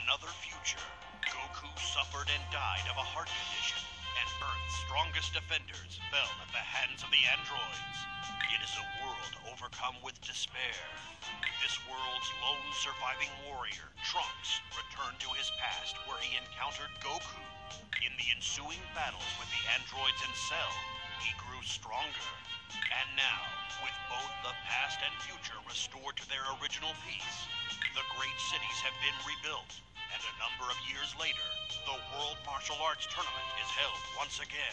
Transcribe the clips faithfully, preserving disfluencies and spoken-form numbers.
another future, Goku suffered and died of a heart condition, and Earth's strongest defenders fell at the hands of the androids. It is a world overcome with despair. This world's lone surviving warrior, Trunks, returned to his past where he encountered Goku. In the ensuing battles with the androids and Cell, he grew stronger. And now, with both the past and future restored to their original peace, the great cities have been rebuilt, and a number of years later, the World Martial Arts Tournament is held once again.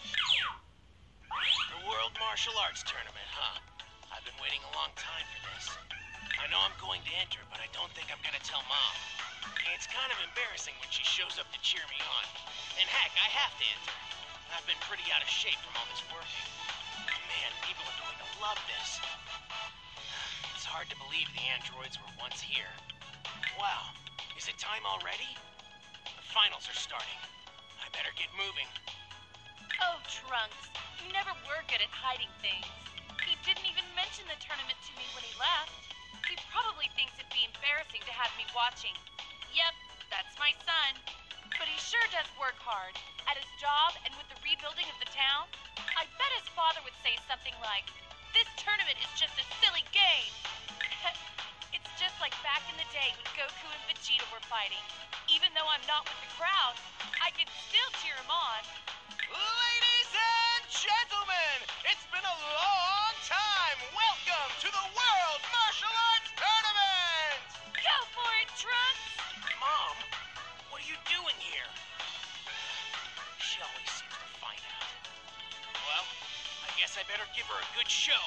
The World Martial Arts Tournament, huh? I've been waiting a long time for this. I know I'm going to enter, but I don't think I'm gonna tell Mom. It's kind of embarrassing when she shows up to cheer me on. And heck, I have to enter. I've been pretty out of shape from all this working. Man, people are going to love this. It's hard to believe the androids were once here. Wow, is it time already? The finals are starting. I better get moving. Oh, Trunks, you never were good at hiding things. He didn't even mention the tournament to me when he left. He probably thinks it'd be embarrassing to have me watching. Yep, that's my son. But he sure does work hard. At his job and with the rebuilding of the town, I bet his father would say something like, "This tournament is just a silly game." It's just like back in the day when Goku and Vegeta were fighting. Even though I'm not with the crowd, I can still cheer him on. Ladies and gentlemen, it's been a long time. Welcome to the World Martial Arts Tournament! Go for it, Trunks! Mom, what are you doing here? She always seems to find out. Well, I guess I better give her a good show.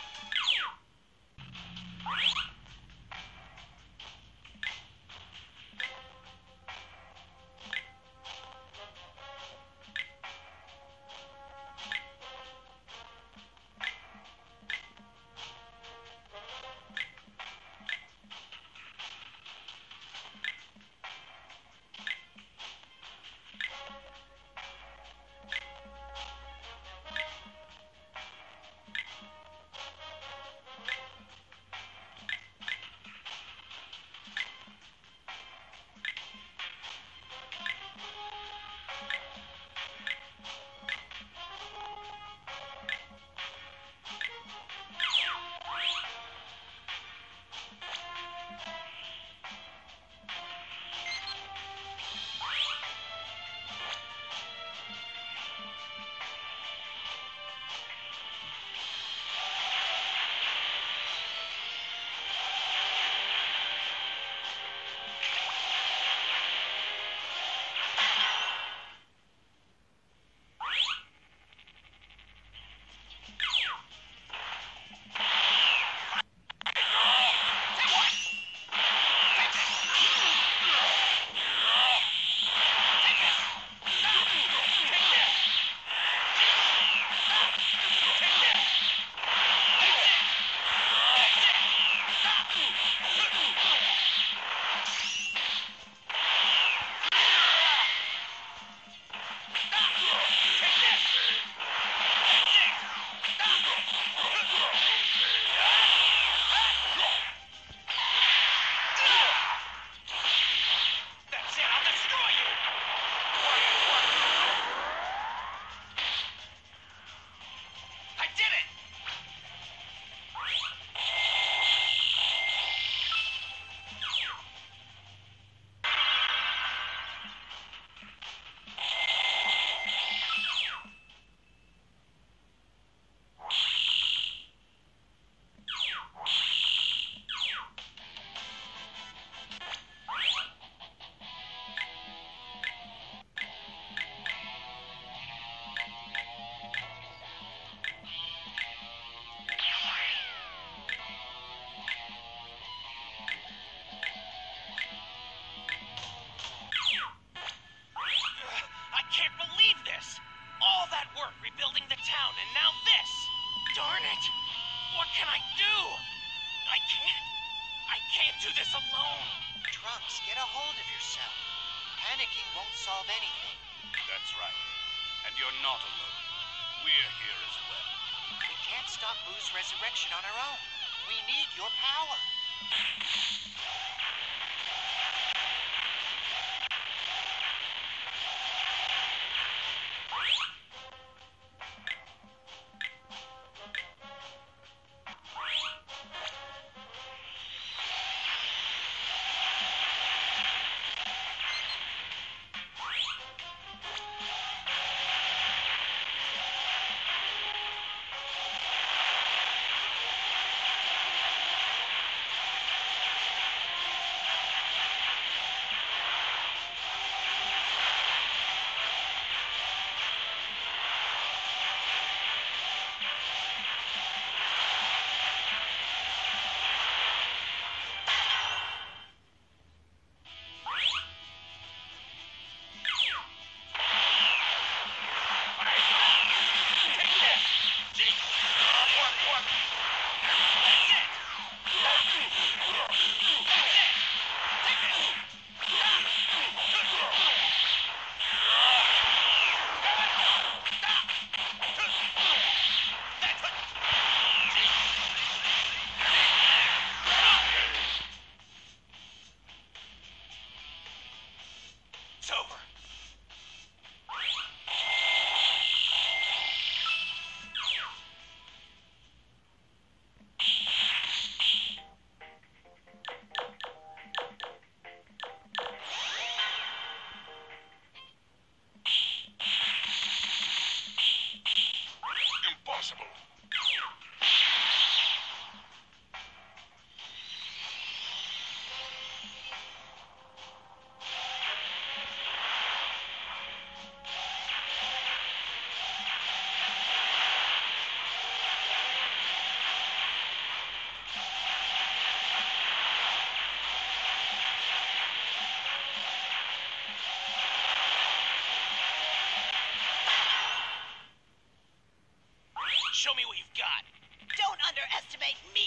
Rebuilding the town, and now this! Darn it! What can I do? I can't... I can't do this alone! Trunks, get a hold of yourself. Panicking won't solve anything. That's right. And you're not alone. We're here as well. We can't stop Boo's resurrection on our own. We need your power. you've got. Don't underestimate me.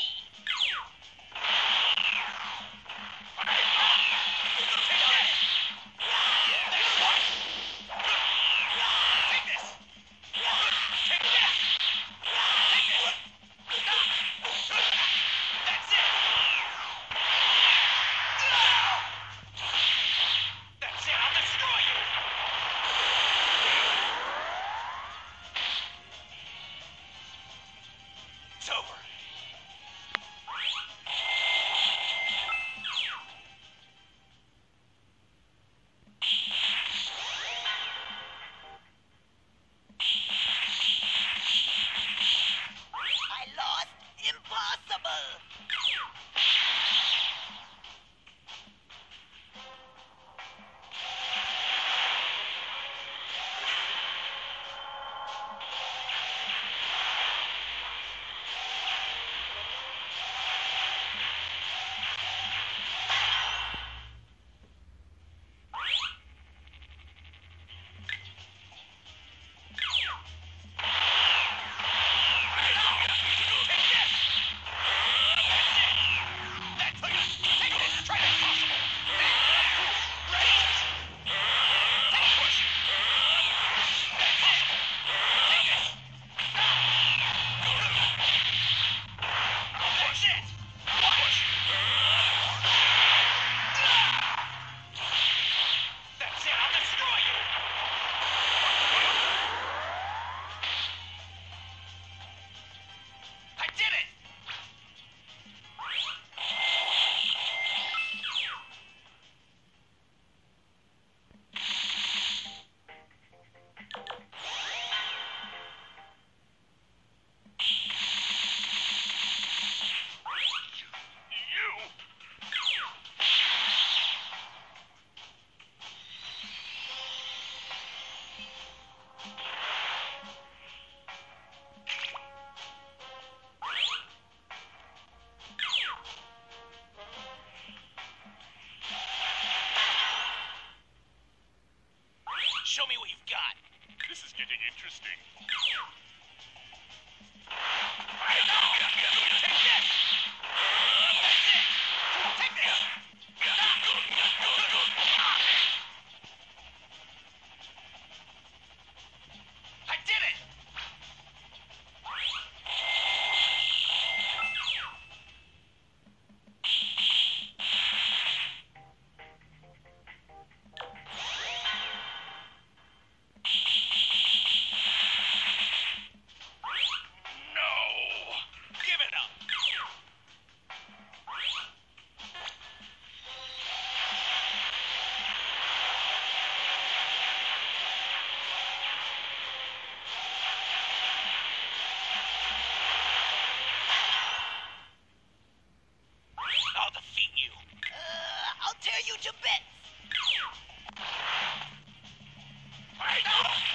Show me what you've got. This is getting interesting. To bits. I know.